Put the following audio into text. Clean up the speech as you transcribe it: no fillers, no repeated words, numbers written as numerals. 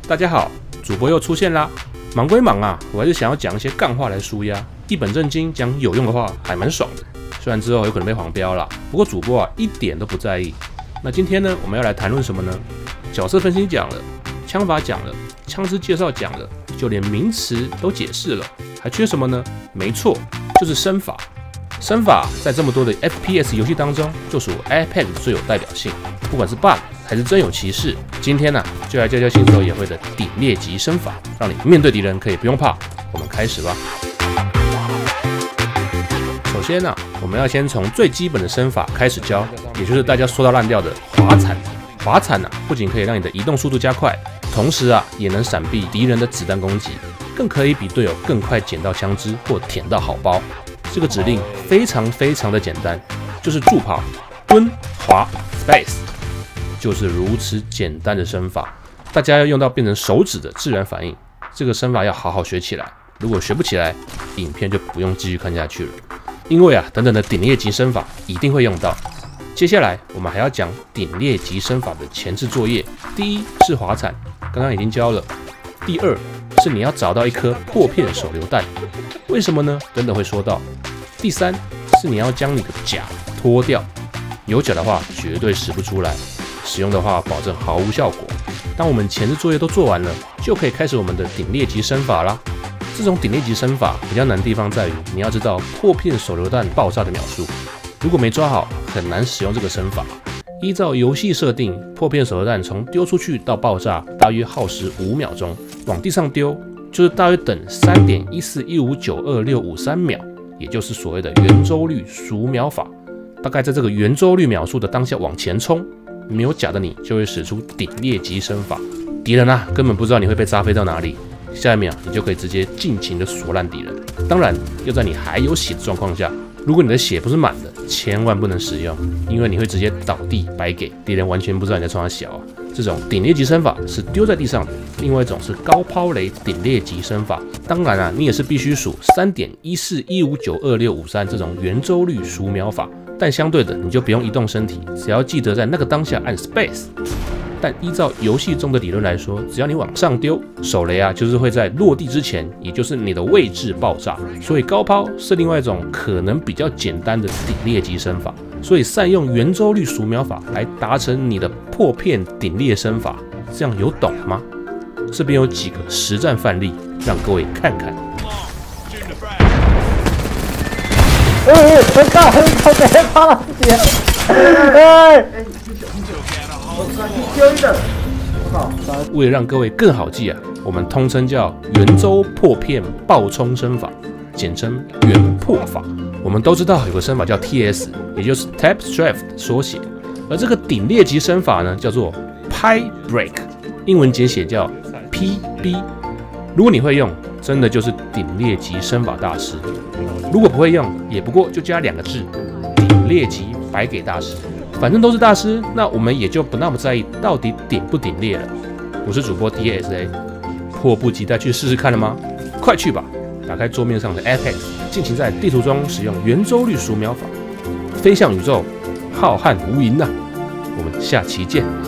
大家好，主播又出现啦。忙归忙啊，我还是想要讲一些干话来抒压，一本正经讲有用的话，还蛮爽的。虽然之后有可能被黄标啦，不过主播啊一点都不在意。那今天呢，我们要来谈论什么呢？角色分析讲了，枪法讲了，枪支介绍讲了，就连名词都解释了，还缺什么呢？没错，就是身法。身法在这么多的 FPS 游戏当中，就属 Apex 最有代表性。不管是 bug 还是真有其事，今天呢，就来教教新手也会的顶猎级身法，让你面对敌人可以不用怕。我们开始吧。首先呢，我们要先从最基本的身法开始教，也就是大家说到烂掉的滑铲。滑铲呢，不仅可以让你的移动速度加快，同时啊，也能闪避敌人的子弹攻击，更可以比队友更快捡到枪支或舔到好包。这个指令非常的简单，就是助跑、蹲、滑、space， 就是如此简单的身法。大家要用到变成手指的自然反应，这个身法要好好学起来。如果学不起来，影片就不用继续看下去了。因为啊，等等的顶猎级身法一定会用到。接下来我们还要讲顶猎级身法的前置作业。第一是滑铲，刚刚已经教了。第二是你要找到一颗破片手榴弹，为什么呢？等等会说到。第三是你要将你的甲脱掉，有甲的话绝对使不出来，使用的话保证毫无效果。当我们前置作业都做完了，就可以开始我们的顶猎级身法啦。这种顶猎级身法比较难的地方在于，你要知道破片手榴弹爆炸的秒数，如果没抓好，很难使用这个身法。依照游戏设定，破片手榴弹从丢出去到爆炸大约耗时5秒钟，往地上丢就是大约等3.1415926553秒，也就是所谓的圆周率数秒法。大概在这个圆周率秒数的当下往前冲，没有甲的你就会使出顶猎级身法，敌人啊根本不知道你会被炸飞到哪里，下一秒你就可以直接尽情的锁烂敌人。当然要在你还有血的状况下，如果你的血不是满的，千万不能使用，因为你会直接倒地白给，敌人完全不知道你在冲他小啊。这种顶猎级身法是丢在地上的，另外一种是高抛雷顶猎级身法。当然啊，你也是必须数3.1415926553这种圆周率数秒法，但相对的你就不用移动身体，只要记得在那个当下按 space。但依照游戏中的理论来说，只要你往上丢，手雷啊就是会在落地之前，也就是你的位置爆炸。所以高抛是另外一种可能比较简单的顶猎级身法。所以善用圆周率数秒法来达成你的破片顶猎身法，这样有懂吗？这边有几个实战范例，让各位看看。 很大，别怕了自己。 为了让各位更好记啊，我们通称叫圆周破片爆冲身法，简称圆破法。我们都知道有个身法叫 TS， 也就是 Tap Strafe 的缩写，而这个顶猎级身法呢叫做 Pie Break， 英文简写叫 PB。如果你会用，真的就是顶猎级身法大师；如果不会用，也不过就加2个字，顶猎级白给大师。反正都是大师，那我们也就不那么在意到底顶不顶猎了。我是主播 DSA， 迫不及待去试试看了吗？快去吧！打开桌面上的 Apex， 尽情在地图中使用圆周率数秒法，飞向宇宙，浩瀚无垠啊！我们下期见。